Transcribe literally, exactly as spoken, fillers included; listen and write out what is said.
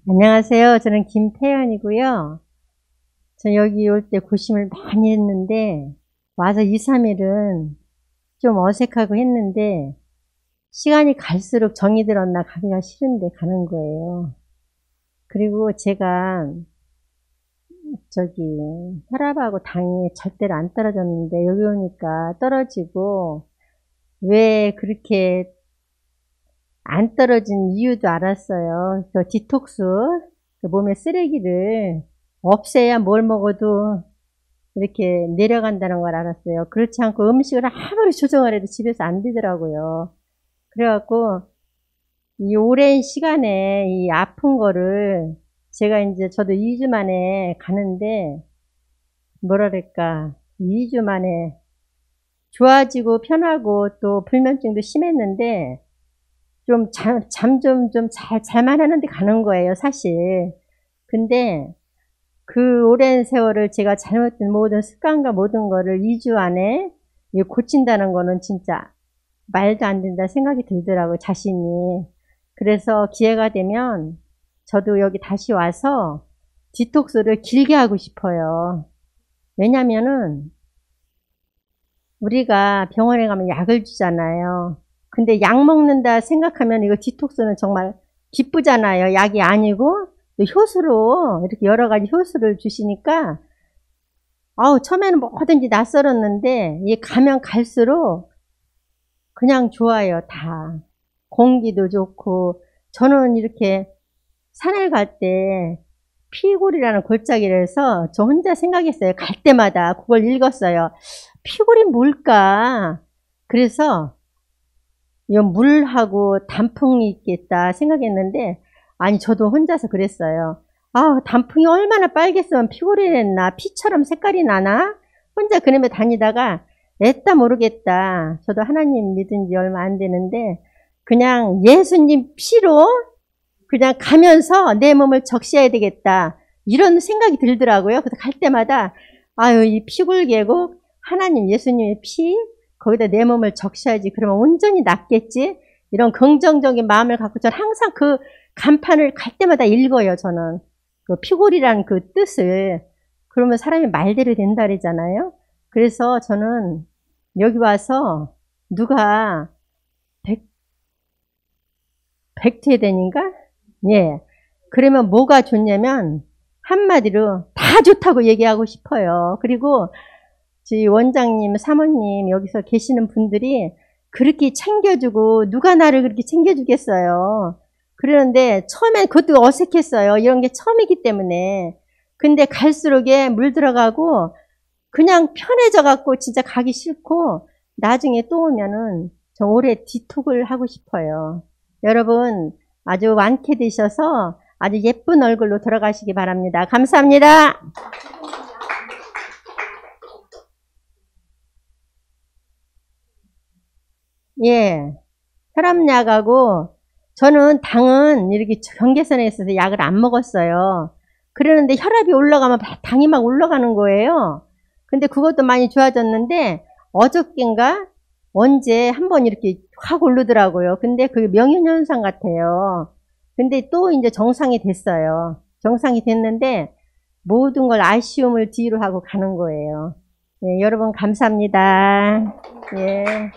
안녕하세요. 저는 김태연이고요. 저 여기 올 때 고심을 많이 했는데 와서 이, 삼 일은 좀 어색하고 했는데 시간이 갈수록 정이 들었나 가기가 싫은데 가는 거예요. 그리고 제가 저기 혈압하고 당이 절대로 안 떨어졌는데 여기 오니까 떨어지고 왜 그렇게 안 떨어진 이유도 알았어요. 저 디톡스, 몸의 쓰레기를 없애야 뭘 먹어도 이렇게 내려간다는 걸 알았어요. 그렇지 않고 음식을 아무리 조정을 해도 집에서 안 되더라고요. 그래갖고 이 오랜 시간에 이 아픈 거를 제가 이제 저도 이 주 만에 가는데 뭐랄까 이 주 만에 좋아지고 편하고 또 불면증도 심했는데 좀 잠, 잠 좀, 좀 잘, 잘만 하는데 가는 거예요, 사실. 근데 그 오랜 세월을 제가 잘못된 모든 습관과 모든 거를 이 주 안에 고친다는 거는 진짜 말도 안 된다 생각이 들더라고요, 자신이. 그래서 기회가 되면 저도 여기 다시 와서 디톡스를 길게 하고 싶어요. 왜냐면은 우리가 병원에 가면 약을 주잖아요. 근데 약 먹는다 생각하면 이거 디톡스는 정말 기쁘잖아요. 약이 아니고 효수로 이렇게 여러 가지 효수를 주시니까 아우 처음에는 뭐든지 낯설었는데 이 가면 갈수록 그냥 좋아요. 다 공기도 좋고 저는 이렇게 산을 갈 때 피골이라는 골짜기를 해서 저 혼자 생각했어요. 갈 때마다 그걸 읽었어요. 피골이 뭘까? 그래서 이 물하고 단풍이 있겠다 생각했는데 아니 저도 혼자서 그랬어요. 아 단풍이 얼마나 빨갰으면 피골이 냈나 피처럼 색깔이 나나 혼자 그림에 다니다가 애따 모르겠다. 저도 하나님 믿은 지 얼마 안 되는데 그냥 예수님 피로 그냥 가면서 내 몸을 적셔야 되겠다 이런 생각이 들더라고요. 그래서 갈 때마다 아유 이 피골 계곡 하나님 예수님의 피 거기다 내 몸을 적셔야지. 그러면 온전히 낫겠지. 이런 긍정적인 마음을 갖고 저는 항상 그 간판을 갈 때마다 읽어요. 저는 그 피골이라는 그 뜻을. 그러면 사람이 말대로 된다 그러잖아요. 그래서 저는 여기 와서 누가 백, 백퇴된인가? 예. 그러면 뭐가 좋냐면 한마디로 다 좋다고 얘기하고 싶어요. 그리고 저희 원장님, 사모님 여기서 계시는 분들이 그렇게 챙겨주고 누가 나를 그렇게 챙겨주겠어요. 그러는데 처음엔 그것도 어색했어요. 이런 게 처음이기 때문에. 근데 갈수록에 물 들어가고 그냥 편해져 갖고 진짜 가기 싫고 나중에 또 오면은 저 올해 디톡을 하고 싶어요. 여러분 아주 완쾌되셔서 아주 예쁜 얼굴로 돌아가시기 바랍니다. 감사합니다. 예, 혈압약하고 저는 당은 이렇게 경계선에 있어서 약을 안 먹었어요. 그러는데 혈압이 올라가면 당이 막 올라가는 거예요. 근데 그것도 많이 좋아졌는데 어저께인가 언제 한번 이렇게 확 오르더라고요. 근데 그게 명현현상 같아요. 근데 또 이제 정상이 됐어요. 정상이 됐는데 모든 걸 아쉬움을 뒤로 하고 가는 거예요. 예, 여러분 감사합니다. 예.